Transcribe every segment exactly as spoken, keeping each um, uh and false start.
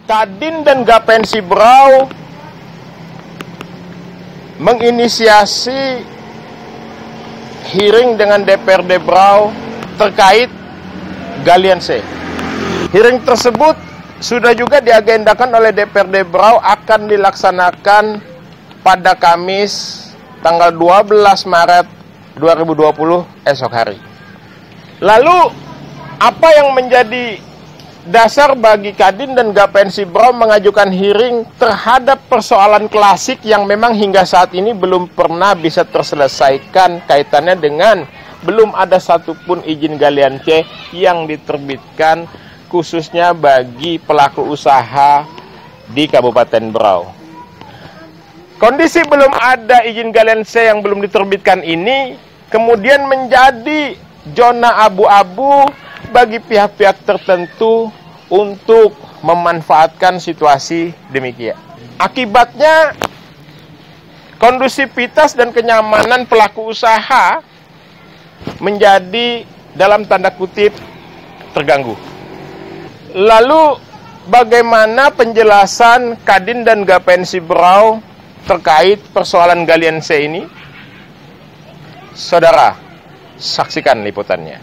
Kadin dan Gapensi Berau menginisiasi hearing dengan D P R D Berau terkait galian C. Hearing tersebut sudah juga diagendakan oleh D P R D Berau akan dilaksanakan pada Kamis tanggal dua belas Maret dua ribu dua puluh esok hari. Lalu apa yang menjadi dasar bagi Kadin dan Gapensi Berau mengajukan hearing terhadap persoalan klasik yang memang hingga saat ini belum pernah bisa terselesaikan kaitannya dengan belum ada satupun izin galian C yang diterbitkan khususnya bagi pelaku usaha di Kabupaten Berau. Kondisi belum ada izin galian C yang belum diterbitkan ini kemudian menjadi zona abu-abu bagi pihak-pihak tertentu untuk memanfaatkan situasi demikian. Akibatnya kondusivitas dan kenyamanan pelaku usaha menjadi dalam tanda kutip terganggu. Lalu bagaimana penjelasan Kadin dan Gapensi Berau terkait persoalan galian C ini? Saudara, saksikan liputannya.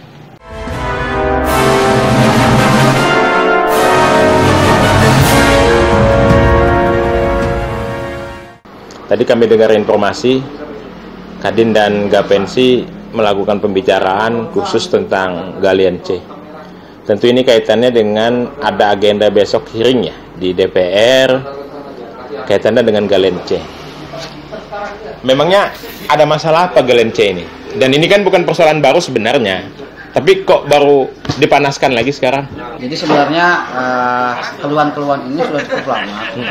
Tadi kami dengar informasi Kadin dan Gapensi melakukan pembicaraan khusus tentang galian C. Tentu ini kaitannya dengan ada agenda besok hearing ya di D P R kaitannya dengan galian C. Memangnya ada masalah apa galian C ini? Dan ini kan bukan persoalan baru sebenarnya, tapi kok baru dipanaskan lagi sekarang? Jadi sebenarnya uh, keluhan-keluhan ini sudah cukup lama. Hmm.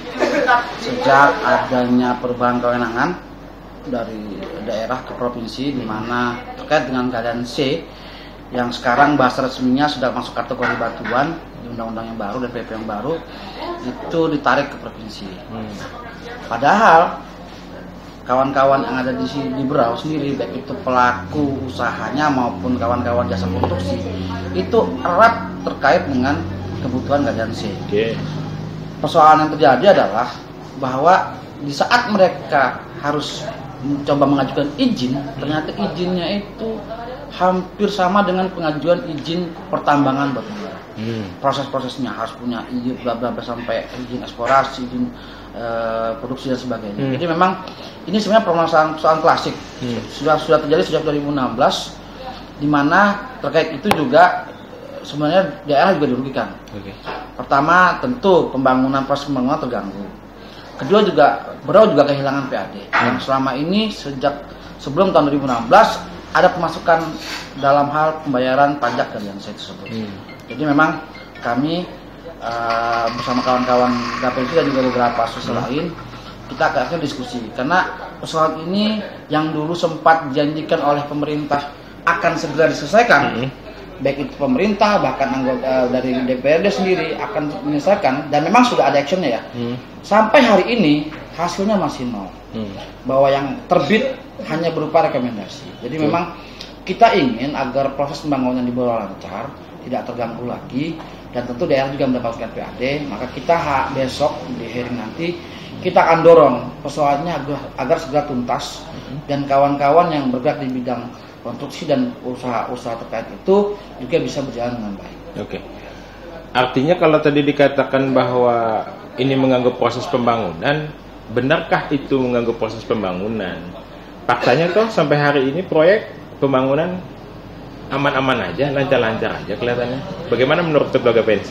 Sejak adanya perubahan kewenangan dari daerah ke provinsi, di mana terkait dengan galian C yang sekarang bahasa resminya sudah masuk kategori batuan di undang-undang yang baru dan P P yang baru, itu ditarik ke provinsi. Hmm. Padahal kawan-kawan yang ada di sini di Berau sendiri, baik itu pelaku usahanya maupun kawan-kawan jasa konstruksi, itu erat terkait dengan kebutuhan galian C. Okay. Persoalan yang terjadi adalah bahwa di saat mereka harus mencoba mengajukan izin, ternyata izinnya itu hampir sama dengan pengajuan izin pertambangan batu bara. Hmm. Proses-prosesnya harus punya izin bla bla bla sampai izin eksplorasi, izin uh, produksi dan sebagainya. Hmm. Jadi memang ini sebenarnya permasalahan persoalan klasik. Hmm. Sudah sudah terjadi sejak dua ribu enam belas, di mana terkait itu juga sebenarnya daerah juga dirugikan. Okay. Pertama tentu pembangunan proses pembangunan terganggu. Kedua juga Berau juga kehilangan P A D. Hmm. Yang selama ini sejak sebelum tahun dua ribu enam belas ada pemasukan dalam hal pembayaran pajak galian C tersebut. Hmm. Jadi memang kami uh, bersama kawan-kawan Gapensi dan juga beberapa asosiasi hmm. lain kita akan diskusi karena persoalan ini yang dulu sempat dijanjikan oleh pemerintah akan segera diselesaikan. Hmm. Baik itu pemerintah bahkan anggota dari D P R D sendiri akan menyelesaikan dan memang sudah ada actionnya ya. Hmm. Sampai hari ini hasilnya masih nol. Hmm. Bahwa yang terbit hanya berupa rekomendasi. Jadi hmm. memang kita ingin agar proses pembangunan di Berau lancar, tidak terganggu lagi, dan tentu daerah juga mendapatkan P A D. Maka kita ha, besok di hearing nanti kita akan dorong persoalannya agar, agar segera tuntas hmm. dan kawan-kawan yang bergerak di bidang konstruksi dan usaha-usaha terkait itu juga bisa berjalan dengan baik. Oke. Artinya kalau tadi dikatakan bahwa ini mengganggu proses pembangunan, benarkah itu mengganggu proses pembangunan? Faktanya toh sampai hari ini proyek pembangunan aman-aman aja, lancar-lancar aja kelihatannya. Bagaimana menurut Ketua Gapensi?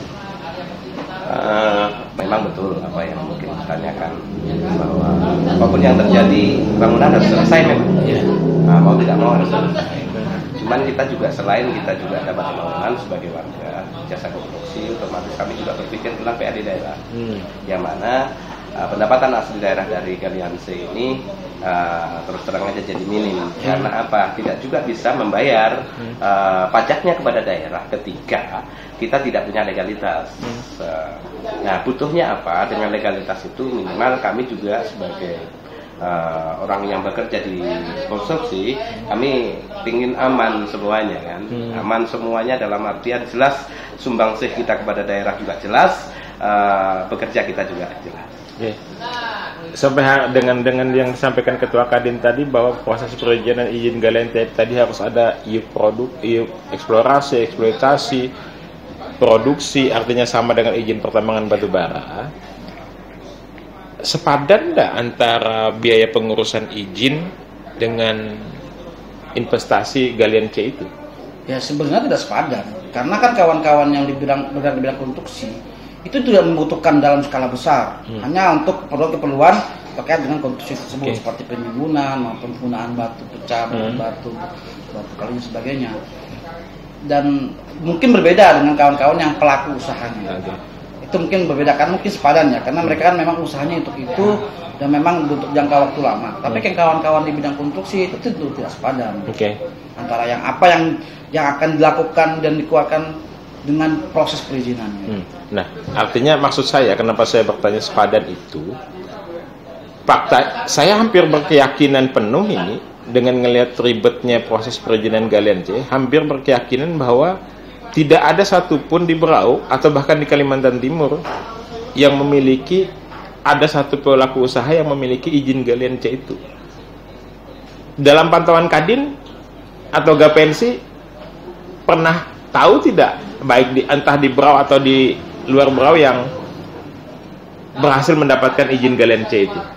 Uh, memang betul apa yang mungkin ditanyakan bahwa apapun yang terjadi bangunan harus selesai memang. Yeah. Nah, mau tidak mau harus selesai. Cuman kita juga selain kita juga dapat pembangunan sebagai warga jasa konstruksi, otomatis kami juga berpikir tentang P A D daerah, hmm. yang mana uh, pendapatan asli daerah dari galian C ini uh, terus terang aja jadi minim. Hmm. Karena apa? Tidak juga bisa membayar uh, pajaknya kepada daerah ketika kita tidak punya legalitas. Hmm. Nah, butuhnya apa? Dengan legalitas itu minimal kami juga sebagai uh, orang yang bekerja di konstruksi, kami ingin aman semuanya kan. Hmm. Aman semuanya dalam artian jelas sumbangsih kita kepada daerah juga jelas, uh, bekerja kita juga jelas. Oke. Sampai ha- dengan dengan yang disampaikan Ketua Kadin tadi bahwa proses perizinan izin galian T tadi harus ada I U produk, I U eksplorasi, eksploitasi, produksi, artinya sama dengan izin pertambangan batu bara. Sepadan nggak antara biaya pengurusan izin dengan investasi galian C itu? Ya sebenarnya tidak sepadan, karena kan kawan-kawan yang di bidang bergerak di bidang konstruksi itu tidak membutuhkan dalam skala besar, hmm. hanya untuk keperluan terkait dengan konstruksi tersebut, okay. seperti penimbunan maupun penggunaan batu pecah, hmm. batu, batu kali dan sebagainya. Dan mungkin berbeda dengan kawan-kawan yang pelaku usahanya. Okay. Itu mungkin berbeda, kan mungkin sepadan ya, karena mereka kan memang usahanya untuk itu dan memang untuk jangka waktu lama. Tapi kan kawan-kawan di bidang konstruksi itu tentu tidak sepadan. Okay. Antara yang apa yang yang akan dilakukan dan dikeluarkan dengan proses perizinannya. Hmm. Nah, artinya maksud saya kenapa saya bertanya sepadan itu, fakta saya hampir berkeyakinan penuh ini dengan ngelihat ribetnya proses perizinan galian C, hampir berkeyakinan bahwa tidak ada satupun di Berau atau bahkan di Kalimantan Timur yang memiliki ada satu pelaku usaha yang memiliki izin galian C itu. Dalam pantauan Kadin atau Gapensi pernah tahu tidak, baik di entah di Berau atau di luar Berau yang berhasil mendapatkan izin galian C itu?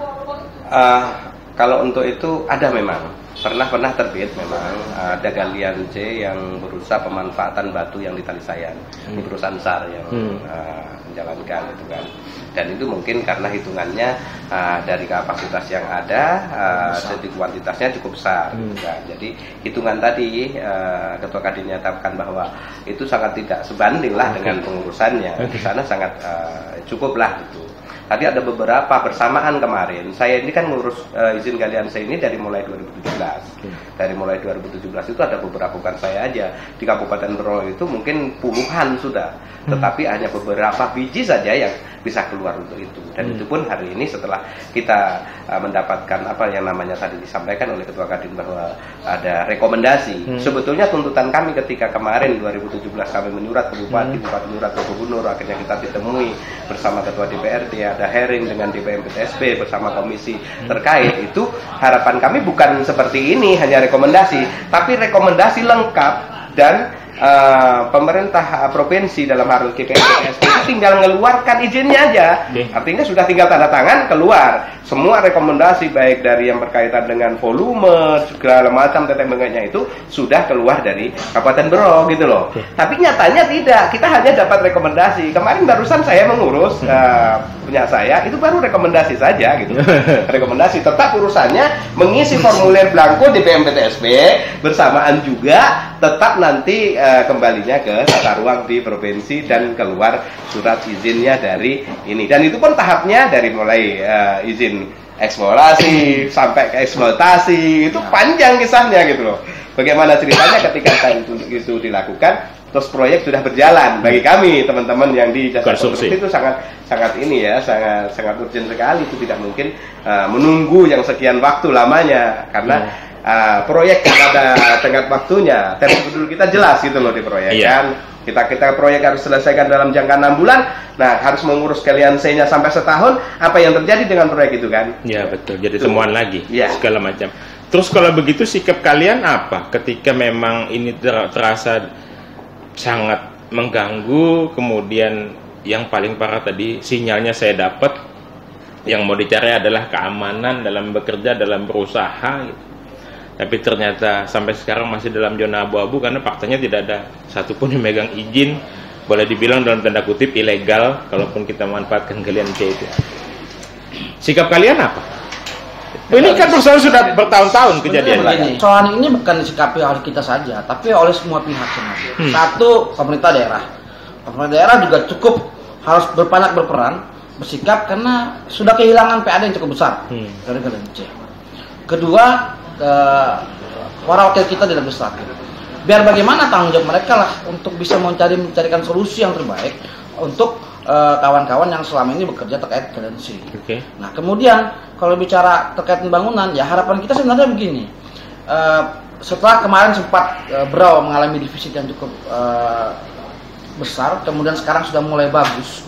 Uh, kalau untuk itu ada memang pernah-pernah terbit memang ada galian C yang berusaha pemanfaatan batu yang di Talisayan, hmm. ini perusahaan SAR yang hmm. uh, menjalankan itu kan. Dan itu mungkin karena hitungannya uh, dari kapasitas yang ada, uh, jadi kuantitasnya cukup besar. Hmm. Kan? Jadi hitungan tadi uh, Ketua Kadin nyatakan bahwa itu sangat tidak sebanding lah okay. dengan pengurusannya. Okay. Di sana sangat uh, cukup lah itu. Tadi ada beberapa bersamaan kemarin. Saya ini kan ngurus uh, izin galian C ini dari mulai dua ribu tujuh belas. Okay. Dari mulai dua ribu tujuh belas itu ada beberapa, bukan saya aja. Di Kabupaten Berau itu mungkin puluhan sudah. Hmm. Tetapi hanya beberapa biji saja yang bisa keluar untuk itu. Dan hmm. itu pun hari ini setelah kita uh, mendapatkan apa yang namanya tadi disampaikan oleh Ketua Kadin bahwa ada rekomendasi. Hmm. Sebetulnya tuntutan kami ketika kemarin dua ribu tujuh belas kami menyurat ke Bupati, hmm. Bupati menyurat ke Gubernur, akhirnya kita ditemui bersama Ketua D P R D, ada hearing dengan D P M P T S B bersama komisi hmm. terkait. Itu harapan kami bukan seperti ini, hanya rekomendasi, tapi rekomendasi lengkap dan Uh, pemerintah uh, provinsi dalam hal D P M P T S B itu tinggal mengeluarkan izinnya aja. Artinya sudah tinggal tanda tangan keluar. Semua rekomendasi baik dari yang berkaitan dengan volume segala macam tetek bengeknya itu sudah keluar dari Kabupaten Berau gitu loh. Tapi nyatanya tidak. Kita hanya dapat rekomendasi. Kemarin barusan saya mengurus uh, punya saya itu baru rekomendasi saja gitu. Rekomendasi, tetap urusannya mengisi formulir blanko D P M P T S B bersamaan juga tetap nanti uh, kembalinya ke tata ruang di provinsi dan keluar surat izinnya dari ini. Dan itu pun tahapnya dari mulai uh, izin eksplorasi sampai ke eksploitasi, itu panjang kisahnya gitu loh. Bagaimana ceritanya ketika itu, itu dilakukan, terus proyek sudah berjalan. Bagi kami teman-teman yang di jasa konstruksi itu sangat sangat ini ya, sangat sangat urgent sekali. Itu tidak mungkin uh, menunggu yang sekian waktu lamanya karena hmm. Uh, proyek ada tenggat waktunya, tempo dulu kita jelas gitu loh di proyek iya. kan. Kita kita proyek harus selesaikan dalam jangka enam bulan. Nah, harus mengurus galian C-nya sampai setahun. Apa yang terjadi dengan proyek itu kan? Iya, betul. Jadi Tuh. temuan lagi ya. segala macam. Terus kalau begitu sikap kalian apa ketika memang ini ter terasa sangat mengganggu, kemudian yang paling parah tadi sinyalnya saya dapat yang mau dicari adalah keamanan dalam bekerja, dalam berusaha gitu. Tapi ternyata sampai sekarang masih dalam zona abu-abu karena faktanya tidak ada satupun yang megang izin, boleh dibilang dalam tanda kutip ilegal kalaupun kita manfaatkan galian C itu. Sikap kalian apa? Ini kan perusahaan sudah bertahun-tahun kejadian. Soal ini bukan disikapi oleh kita saja, tapi oleh semua pihak sebenarnya. Hmm. Satu, pemerintah daerah. Pemerintah daerah juga cukup harus berpanyak berperan, bersikap karena sudah kehilangan P A D yang cukup besar hmm. dari galian C. Kedua, Uh, para wakil kita di legislatif, biar bagaimana tanggung jawab mereka lah untuk bisa mencari mencarikan solusi yang terbaik untuk kawan-kawan uh, yang selama ini bekerja terkait galian C. Okay. Nah kemudian kalau bicara terkait pembangunan, ya harapan kita sebenarnya begini. Uh, setelah kemarin sempat uh, Berau mengalami defisit yang cukup uh, besar, kemudian sekarang sudah mulai bagus.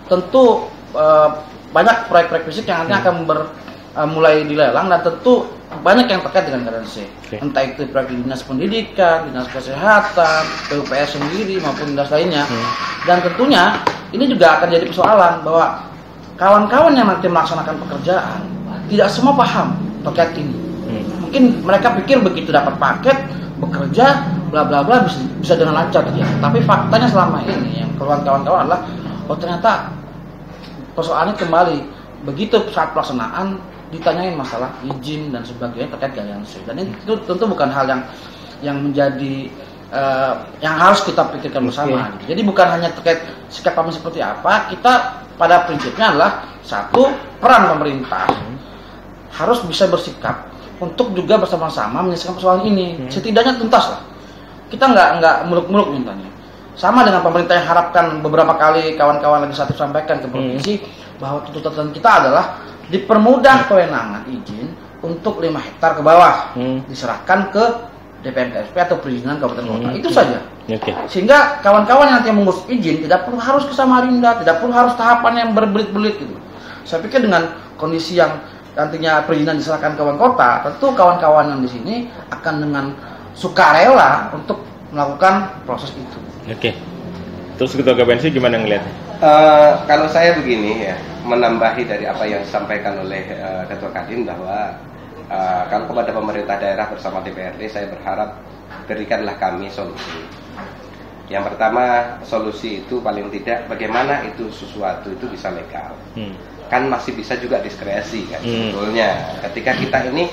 tentu uh, banyak proyek-proyek fisik yang nanti hmm. akan ber, uh, mulai dilelang dan tentu banyak yang terkait dengan Galian C. Okay. Entah itu proyek dinas pendidikan, dinas kesehatan, P U P R sendiri maupun dinas lainnya. Hmm. Dan tentunya ini juga akan jadi persoalan bahwa kawan-kawan yang nanti melaksanakan pekerjaan tidak semua paham terkait ini. Hmm. Mungkin mereka pikir begitu dapat paket bekerja bla bla bla bisa, bisa dengan lancar ya. Tapi faktanya selama ini yang keluhan kawan-kawan adalah oh ternyata persoalannya kembali begitu saat pelaksanaan ditanyain masalah izin dan sebagainya terkait Galian C. Dan itu tentu bukan hal yang yang menjadi uh, yang harus kita pikirkan bersama. Okay. Jadi bukan hanya terkait sikap kami seperti apa, kita pada prinsipnya adalah satu, peran pemerintah hmm. harus bisa bersikap untuk juga bersama-sama menyelesaikan persoalan ini. Hmm. Setidaknya tuntas lah. Kita nggak nggak muluk-muluk mintanya. Sama dengan pemerintah yang harapkan beberapa kali kawan-kawan legislatif sampaikan ke provinsi hmm. bahwa tuntutan kita adalah dipermudah kewenangan izin untuk lima hektar ke bawah hmm. diserahkan ke D P R K S P atau perizinan kabupaten kota. Hmm. Itu saja. Okay. Sehingga kawan-kawan yang nanti mengurus izin tidak perlu harus ke Samarinda, tidak perlu harus tahapan yang berbelit-belit gitu. Saya pikir dengan kondisi yang nantinya perizinan diserahkan ke kawan kota, tentu kawan-kawan yang di sini akan dengan sukarela untuk melakukan proses itu. Oke. Okay. Terus Ketua Galian C gimana ngeliatnya? Uh, kalau saya begini ya, menambahi dari apa yang disampaikan oleh uh, Ketua Kadin bahwa uh, kalau kepada pemerintah daerah bersama D P R D saya berharap berikanlah kami solusi. Yang pertama, solusi itu paling tidak bagaimana itu sesuatu itu bisa legal. Hmm. Kan masih bisa juga diskresi kan hmm. sebetulnya. Ketika kita ini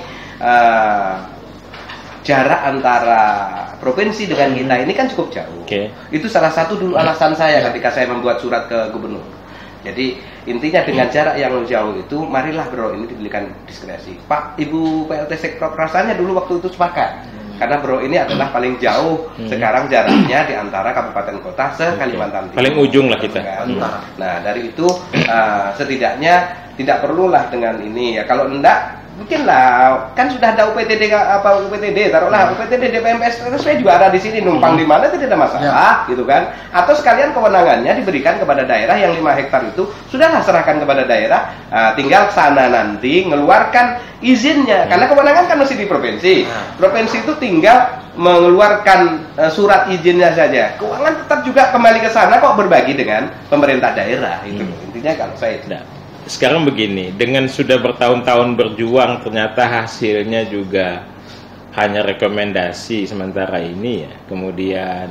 uh, jarak antara provinsi dengan kita ini kan cukup jauh. Okay. Itu salah satu dulu alasan saya ketika saya membuat surat ke gubernur. Jadi intinya dengan jarak yang jauh itu, marilah bro ini diberikan diskresi. Pak, Ibu P L T Sektor rasanya dulu waktu itu sepakat. Karena bro ini adalah paling jauh hmm. sekarang jaraknya di antara kabupaten kota se Kalimantan Timur. Paling ujung lah kita. Kan? Nah dari itu uh, setidaknya tidak perlulah dengan ini ya. Kalau enggak mungkin lah, kan sudah ada U P T D apa U P T D, taruhlah U P T D D P M S terus saya juga ada di sini numpang di mana tidak ada masalah, ya. Gitu kan? Atau sekalian kewenangannya diberikan kepada daerah yang lima hektar itu sudahlah serahkan kepada daerah, uh, tinggal sana nanti mengeluarkan izinnya, ya. Karena kewenangan kan masih di provinsi. Ya. Provinsi itu tinggal mengeluarkan uh, surat izinnya saja. Keuangan tetap juga kembali ke sana kok berbagi dengan pemerintah daerah itu. Hmm. Intinya kalau saya itu. Nah. Sekarang begini, dengan sudah bertahun-tahun berjuang ternyata hasilnya juga hanya rekomendasi sementara ini ya. Kemudian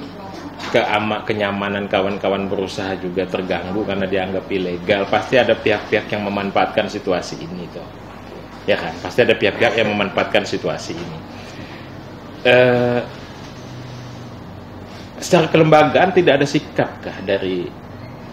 keama, kenyamanan kawan-kawan berusaha juga terganggu karena dianggap ilegal. Pasti ada pihak-pihak yang memanfaatkan situasi ini toh. Ya kan? Pasti ada pihak-pihak yang memanfaatkan situasi ini. Eh, secara kelembagaan tidak ada sikapkah dari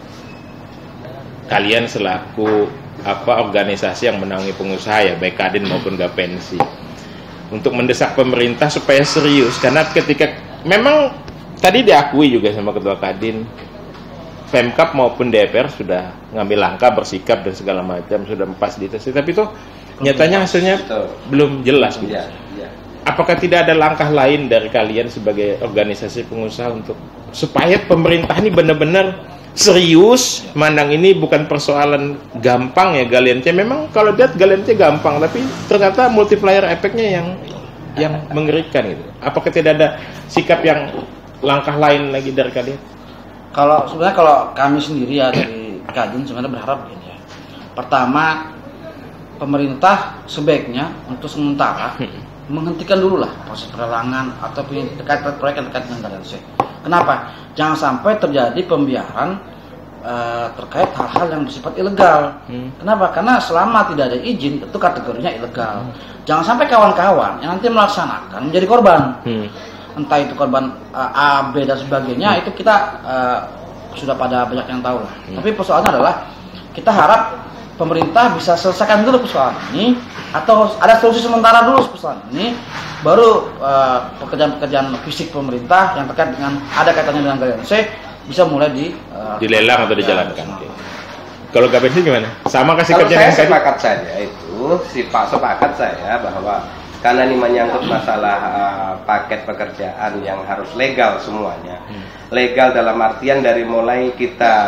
kalian selaku apa organisasi yang menaungi pengusaha ya baik Kadin maupun Gapensi untuk mendesak pemerintah supaya serius, karena ketika memang tadi diakui juga sama Ketua Kadin, Pemkab maupun D P R sudah ngambil langkah bersikap dan segala macam sudah memfasilitasi, tapi itu nyatanya hasilnya Betul. belum jelas gitu. Ya, ya. Apakah tidak ada langkah lain dari kalian sebagai organisasi pengusaha untuk supaya pemerintah ini benar-benar serius mandang ini bukan persoalan gampang ya Galian C. Memang kalau lihat Galian C gampang, tapi ternyata multiplier efeknya yang yang mengerikan gitu. Apakah tidak ada sikap yang langkah lain lagi dari kalian? Kalau sebenarnya kalau kami sendiri ya dari Kadin sebenarnya berharap begini ya. Pertama, pemerintah sebaiknya untuk sementara menghentikan dulu lah proses pelelangan atau terkait proyek yang terkait dengan Galian C. Kenapa? Jangan sampai terjadi pembiaran uh, terkait hal-hal yang bersifat ilegal. Hmm. Kenapa? Karena selama tidak ada izin, itu kategorinya ilegal. Hmm. Jangan sampai kawan-kawan yang nanti melaksanakan menjadi korban. Hmm. Entah itu korban uh, A, B dan sebagainya, hmm. itu kita uh, sudah pada banyak yang tahu lah. Hmm. Tapi persoalannya adalah kita harap pemerintah bisa selesaikan dulu persoalan ini, atau ada solusi sementara dulu persoalan ini, baru uh, pekerjaan-pekerjaan fisik pemerintah yang terkait dengan ada kaitannya dengan Galian C bisa mulai di uh, dilelang atau dijalankan. Ya, kalau Gapen sih gimana? Sama kasih kerja dengan saya sepakat saja itu, sifat sepakat saya bahwa karena ini menyangkut masalah uh, paket pekerjaan yang harus legal semuanya. Hmm. Legal dalam artian dari mulai kita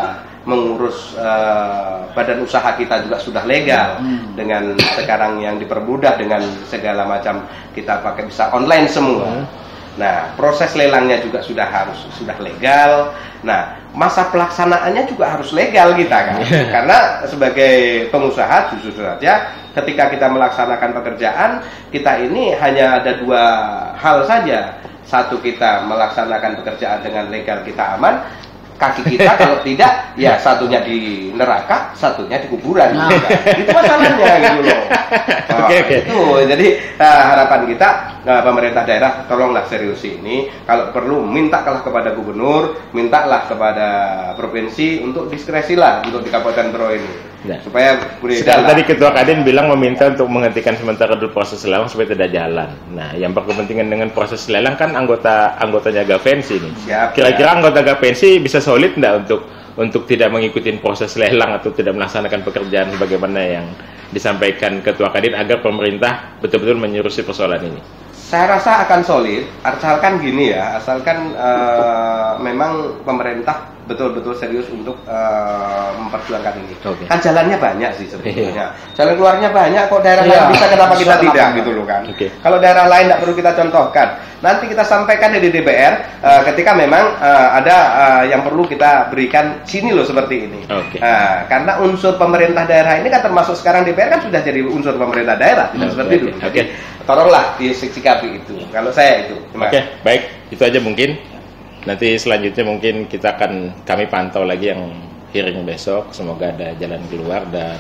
mengurus uh, badan usaha kita juga sudah legal hmm. dengan sekarang yang dipermudah dengan segala macam kita pakai bisa online semua. Hmm. Nah, proses lelangnya juga sudah harus sudah legal. Nah, masa pelaksanaannya juga harus legal kita kan. Karena sebagai pengusaha jujur saja ketika kita melaksanakan pekerjaan, kita ini hanya ada dua hal saja. Satu, kita melaksanakan pekerjaan dengan legal, kita aman. Kaki kita kalau tidak, ya satunya di neraka, satunya di kuburan. Nah. Itu masalahnya gitu loh. Nah, okay, okay. Itu jadi uh, harapan kita uh, pemerintah daerah tolonglah serius ini. Kalau perlu mintalah kepada gubernur, mintalah kepada provinsi untuk diskresi lah untuk di Kabupaten Berau ini. Nah, supaya sekarang tadi Ketua Kadin bilang meminta untuk menghentikan sementara dulu proses lelang supaya tidak jalan. Nah, yang berkepentingan dengan proses lelang kan anggota anggotanya Gavensi nih. Kira-kira ya. Anggota Gavensi bisa solid enggak untuk untuk tidak mengikuti proses lelang atau tidak melaksanakan pekerjaan sebagaimana yang disampaikan Ketua Kadin agar pemerintah betul-betul menyurusi persoalan ini? Saya rasa akan solid, asalkan gini ya, asalkan uh, memang pemerintah betul-betul serius untuk uh, memperjuangkan ini. Okay. Kan jalannya banyak sih sebetulnya. Jalan keluarnya banyak, kok daerah yeah. lain bisa, kenapa kita tidak kenapa. Gitu loh kan. Okay. Kalau daerah lain tidak perlu kita contohkan. Nanti kita sampaikan di D P R uh, ketika memang uh, ada uh, yang perlu kita berikan sini loh seperti ini. Okay. Uh, karena unsur pemerintah daerah ini kan termasuk sekarang D P R kan sudah jadi unsur pemerintah daerah, tidak okay. seperti itu. Oke. Okay. Tolonglah disikapi itu. Kalau saya itu. Oke, okay. Baik. Itu aja mungkin. Nanti selanjutnya mungkin kita akan kami pantau lagi yang hearing besok. Semoga ada jalan keluar dan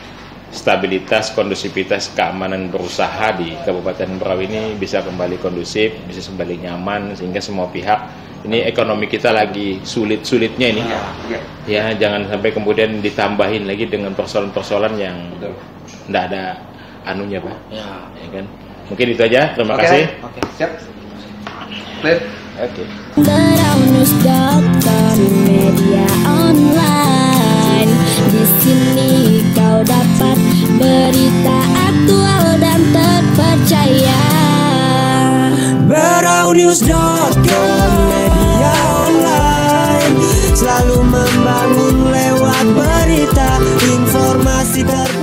stabilitas, kondusivitas, keamanan berusaha di Kabupaten Berau ini bisa kembali kondusif, bisa kembali nyaman sehingga semua pihak ini ekonomi kita lagi sulit-sulitnya ini. Ya, ya. Ya, jangan sampai kemudian ditambahin lagi dengan persoalan-persoalan yang tidak ada anunya, Pak. Ya, ya kan. Mungkin itu aja. Terima okay. kasih. Oke, okay. Siap. Clear. Oke. Beraunews dot com media online. Di sini kau dapat berita aktual dan terpercaya. Beraunews dot com media online selalu membangun lewat berita informasi terbaru.